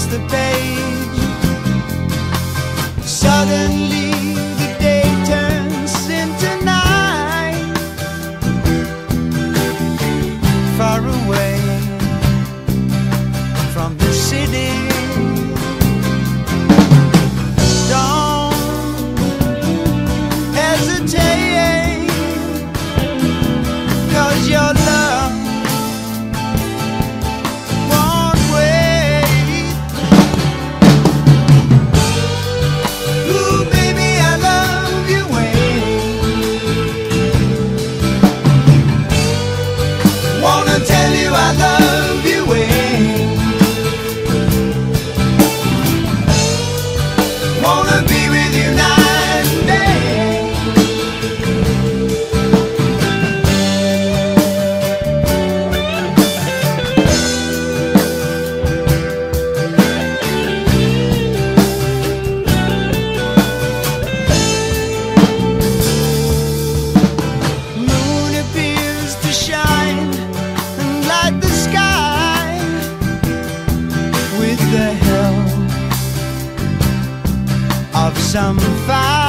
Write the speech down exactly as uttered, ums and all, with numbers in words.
the page. Suddenly the day turns into night. Far away from the city, don't hesitate, 'cause your love won't wait. Ooh, baby, I love you, wait. Wanna tell you I love you, wait. Wanna be with you night and day. Moon appears to shine and light the sky with the help of some fire.